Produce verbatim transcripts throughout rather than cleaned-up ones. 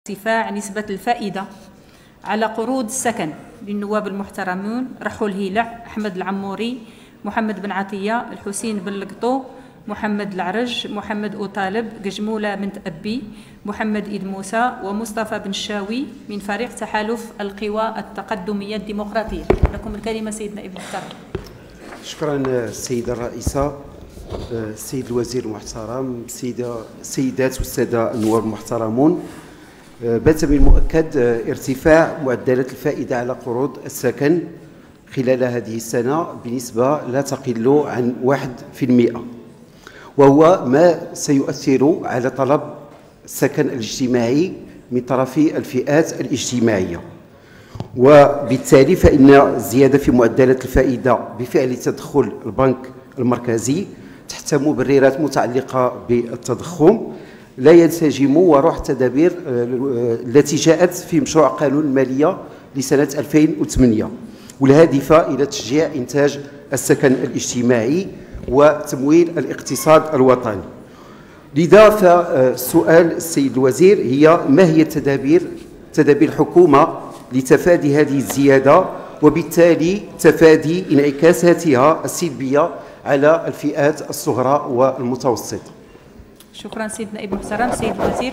ارتفاع نسبة الفائدة على قروض السكن للنواب المحترمون رحول هيلع، أحمد العموري، محمد بن عطية، الحسين بن لقطو، محمد العرج، محمد أوطالب، قجمولة بنت أبي، محمد إيد موسى، ومصطفى بن الشاوي من فريق تحالف القوى التقدمية الديمقراطية. لكم الكلمة سيدنا ابن محترم. شكرا السيدة الرئيسة. السيد الوزير المحترم، السيدة السيدات والسادة النواب المحترمون، بات من المؤكد ارتفاع معدلات الفائدة على قروض السكن خلال هذه السنة بنسبة لا تقل عن واحد في المئة، وهو ما سيؤثر على طلب السكن الاجتماعي من طرف الفئات الاجتماعية، وبالتالي فإن الزيادة في معدلات الفائدة بفعل تدخل البنك المركزي تحت مبررات متعلقة بالتضخم لا ينسجم وروح التدابير التي جاءت في مشروع قانون المالية لسنة ألفين وثمانية، والهادفة إلى تشجيع إنتاج السكن الاجتماعي وتمويل الاقتصاد الوطني. لذا فسؤال السيد الوزير هي: ما هي التدابير تدابير الحكومة لتفادي هذه الزيادة وبالتالي تفادي انعكاساتها السلبية على الفئات الصغرى والمتوسطة؟ شكرا سيدنا ابن محترم. سيد الوزير.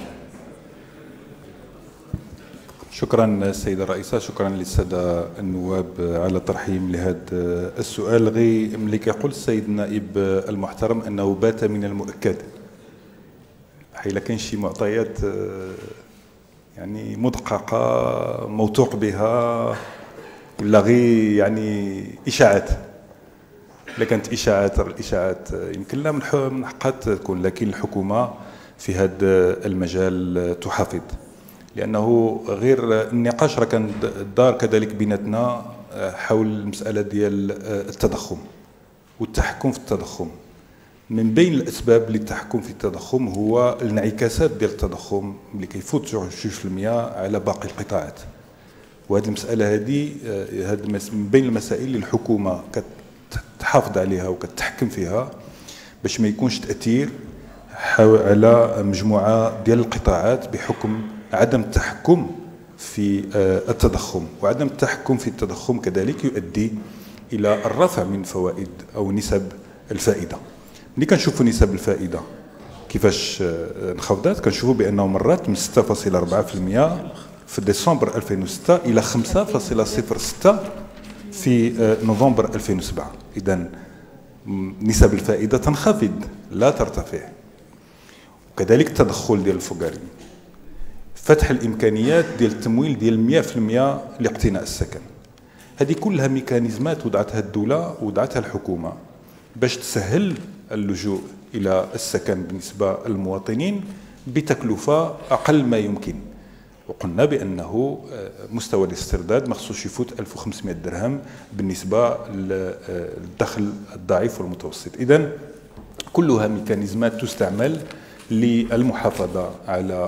شكرا السيدة الرئيسة، شكرا للسادة النواب على ترحيم لهذا السؤال. غي ملي كيقول السيد النائب المحترم انه بات من المؤكد، حيلا كاين شي معطيات يعني مدققة موثوق بها ولا غير يعني اشاعات؟ إلا كانت اشاعات الاشاعات يمكن لا من حقها تكون، لكن الحكومة في هذا المجال تحافظ، لأنه غير النقاش راه كان دار كذلك بيناتنا حول المسألة ديال التضخم والتحكم في التضخم. من بين الأسباب للتحكم في التضخم هو الانعكاسات ديال التضخم اللي كيفوت جوج في المئة على باقي القطاعات، وهذه المسألة هذه هذه من بين المسائل اللي الحكومة كتحافظ عليها وكتحكم فيها باش ما يكونش تأثير على مجموعة ديال القطاعات بحكم عدم التحكم في التضخم. وعدم التحكم في التضخم كذلك يؤدي إلى الرفع من فوائد أو نسب الفائدة. ملي كنشوفوا نسب الفائدة كيفاش انخفضت، كنشوفوا بأنه مرات من ستة فاصلة أربعة في المئة في ديسمبر ألفين وستة إلى خمسة فاصلة صفر ستة في نوفمبر ألفين وسبعة. إذن نسب الفائدة تنخفض لا ترتفع. وكذلك التدخل ديال الفقراء، فتح الامكانيات ديال التمويل ديال مئة في المئة لاقتناء السكن، هذه كلها ميكانيزمات وضعتها الدوله وضعتها الحكومه باش تسهل اللجوء الى السكن بالنسبه للمواطنين بتكلفه اقل ما يمكن. وقلنا بانه مستوى الاسترداد ما خصوش يفوت ألف وخمسمئة درهم بالنسبه للدخل الضعيف والمتوسط. اذا كلها ميكانيزمات تستعمل للمحافظة على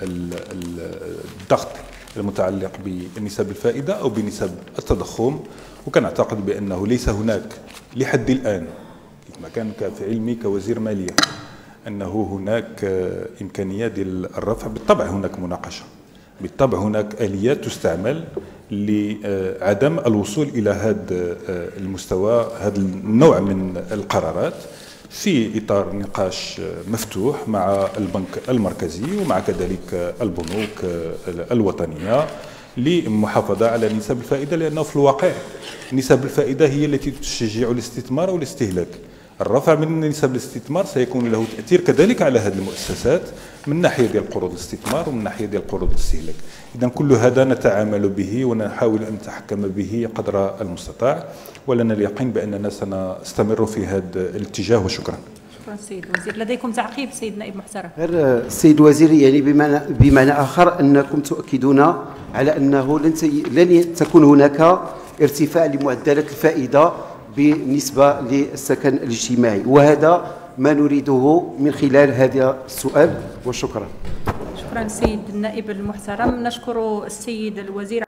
الضغط المتعلق بنسب الفائدة أو بنسب التضخم. وكنعتقد بأنه ليس هناك لحد الآن، كما كان في علمي كوزير مالية، أنه هناك إمكانية ديال الرفع. بالطبع هناك مناقشة، بالطبع هناك آليات تستعمل لعدم الوصول إلى هذا المستوى، هذا النوع من القرارات في إطار نقاش مفتوح مع البنك المركزي ومع كذلك البنوك الوطنية للمحافظة على نسب الفائدة، لأنه في الواقع نسب الفائدة هي التي تشجع الاستثمار والاستهلاك. الرفع من نسب الاستثمار سيكون له تأثير كذلك على هذه المؤسسات من ناحية ديال قروض الاستثمار ومن ناحية ديال قروض الاستهلاك. إذا كل هذا نتعامل به ونحاول أن نتحكم به قدر المستطاع، ولنا اليقين بأننا سنستمر في هذا الاتجاه. وشكرا. شكرا سيد الوزير. لديكم تعقيب سيد نائب محترم؟ السيد الوزير، يعني بمعنى بمعنى آخر أنكم تؤكدون على أنه لن لن تكون هناك ارتفاع لمعدلات الفائدة بالنسبة للسكن الاجتماعي، وهذا ما نريده من خلال هذا السؤال. وشكرا. شكرا سيد النائب المحترم. نشكر السيد الوزير.